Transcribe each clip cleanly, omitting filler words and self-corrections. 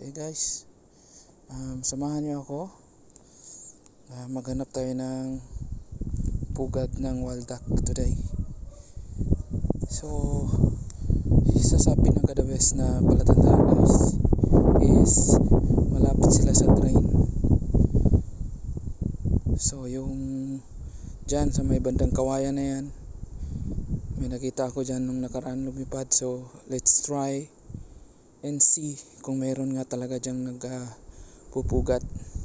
Okay guys, samahan niyo ako. Maghanap tayo ng pugad ng wild duck today. So, isa sa pinaka the best na palatandaan guys is malapit sila sa drain. So, yung dyan sa may bandang kawayan na yan, may nakita ako dyan nung nakaraan lumipad. So, let's try and see kung meron nga talaga dyang nagpupugat.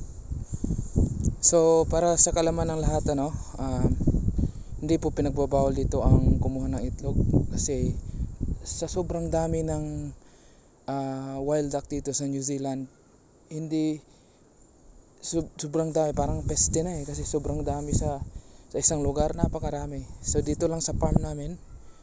So para sa kalaman ng lahat, hindi po pinagbabawal dito ang kumuha ng itlog, kasi sa sobrang dami ng wild duck dito sa New Zealand, hindi sobrang dami, parang peste na kasi sobrang dami sa isang lugar, napakarami. So dito lang sa farm namin,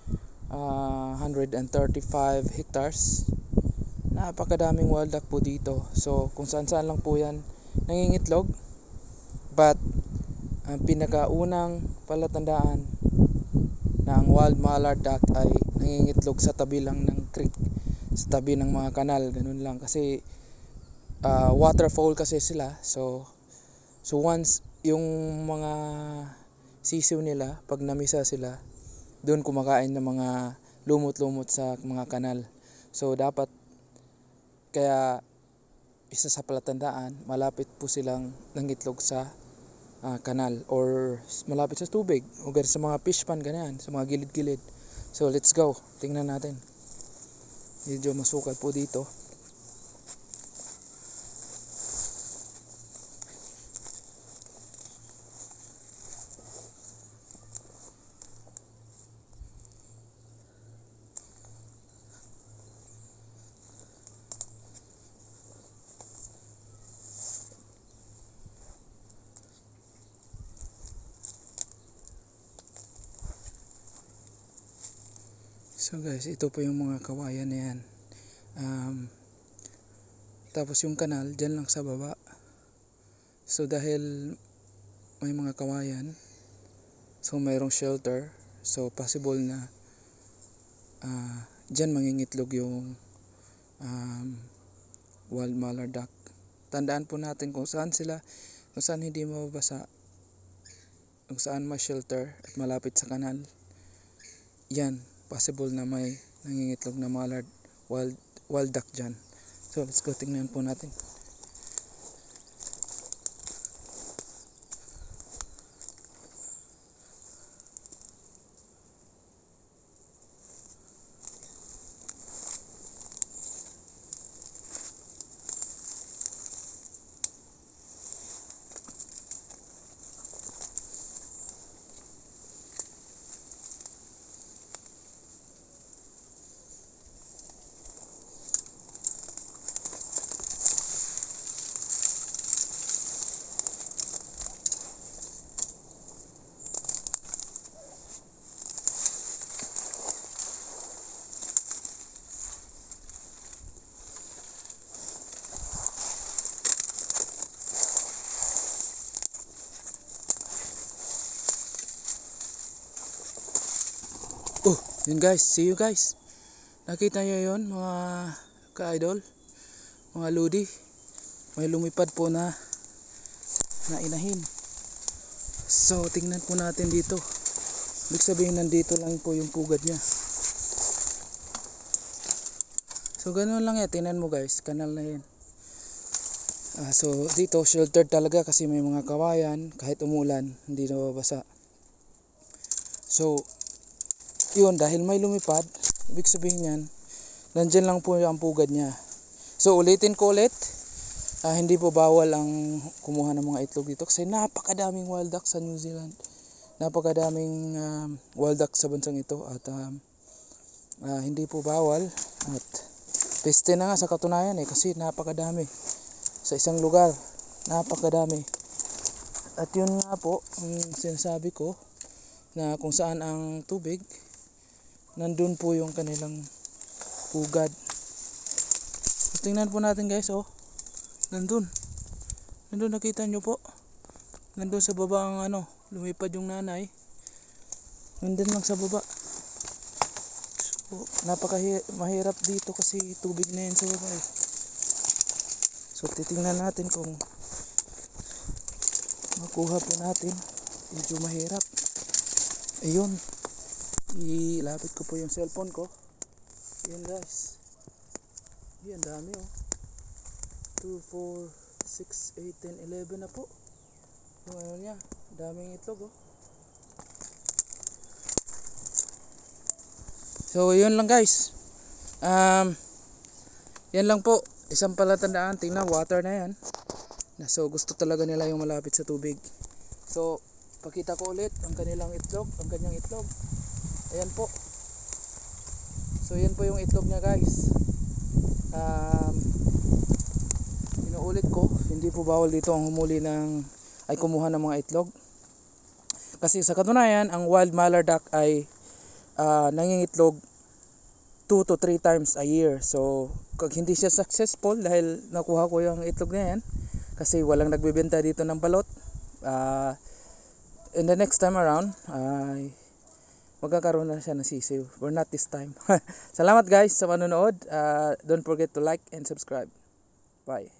135 hectares, napakadaming wild duck po dito. So kung saan saan lang po yan nangingitlog, but ang pinakaunang palatandaan na ang wild mallard duck ay nangingitlog sa tabi lang ng creek, sa tabi ng mga kanal, ganun lang. Kasi waterfowl kasi sila. So once yung mga sisiw nila, pag namisa sila, doon kumakain ng mga lumot-lumot sa mga kanal. So dapat, kaya isa sa palatandaan, malapit po silang nangitlog sa kanal or malapit sa tubig, o sa mga fish pond, ganyan, sa mga gilid-gilid. So let's go, tingnan natin. Medyo masukal po dito. So guys, ito po yung mga kawayan na yan. Tapos yung kanal dyan lang sa baba. So dahil may mga kawayan, so mayroong shelter, so possible na dyan mangingitlog yung wild mallard duck. Tandaan po natin kung saan sila, kung saan hindi mababasa, kung saan may shelter at malapit sa kanal, yan, possible na may nangingitlog na mallard wild duck dyan. So let's go, tingnan po natin. Oh, yun guys, see you guys. Nakita nyo yun mga ka-idol, mga lodi, may lumipad po na inahin. So tingnan po natin dito. Ibig sabihin nandito lang po yung pugad niya. So ganoon lang yan, tingnan mo guys, kanal na yan. So dito sheltered talaga kasi may mga kawayan, kahit umulan hindi nababasa. So yun, dahil may lumipad, ibig sabihin yan, nandyan lang po ang pugad niya. So ulitin ko ulit, hindi po bawal ang kumuha ng mga itlog dito, kasi napakadaming wild duck sa New Zealand, napakadaming wild duck sa bansang ito, at hindi po bawal. At peste na nga sa katunayan kasi napakadami sa isang lugar, napakadami. At yun nga po ang sinasabi ko, na kung saan ang tubig, nandun po yung kanilang pugad. So, tingnan po natin guys, nandun, nakita nyo po, nandun sa baba ang lumipad yung nanay, nandun lang sa baba. So mahirap dito kasi tubig na yan sa baba So titingnan natin kung makuha po natin. Medyo mahirap. Ayun. Ilapit ko po yung cellphone ko. Ayun guys. Ayun, dami oh. 2, 4, 6, 8, 10, 11 na po. Yung ano niya, daming itlog oh. So yun lang guys. Yan lang po. Isang palatandaan, tingnan, water na yan. So gusto talaga nila yung malapit sa tubig. So pakita ko ulit ang kanilang itlog, ang kanyang itlog. Ayan po. So yan po yung itlog niya guys. Inuulit ko, hindi po bawal dito ang humuli ay kumuha ng mga itlog. Kasi sa katunayan, ang wild mallard duck ay nangingitlog 2 to 3 times a year. So kung hindi siya successful dahil nakuha ko yung itlog na yan, kasi walang nagbebenta dito ng balot, in the next time around magkakaroon na siya ng sisiw, or not this time. Salamat guys sa manonood. Don't forget to like and subscribe. Bye.